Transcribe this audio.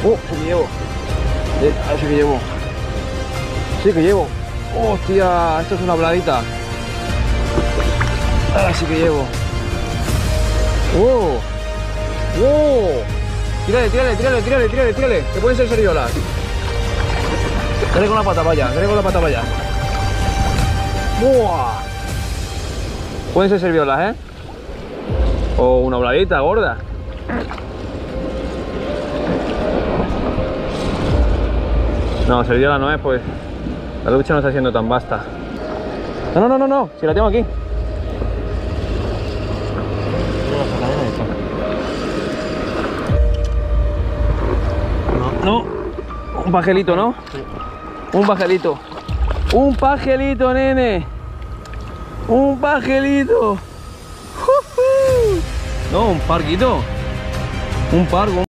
Oh, sí que llevo. Sí que llevo. Sí que llevo. Hostia, esto es una bladita. Ahora sí que llevo. ¡Oh! ¡Oh! Tírale, tírale, tírale, tírale, tírale, tírale. Que pueden ser seriolas. Dale con la pata para allá, dale con la pata para allá. ¡Buah! Pueden ser serviolas, ¿eh? O una bladita gorda. No, serviola no es, pues la lucha no está siendo tan vasta. No, no, no, no, no, si la tengo aquí. No, un pajelito, ¿no? Sí. Un pajelito. Un pajelito, nene. Un pajelito. No, un parquito. Un pargo.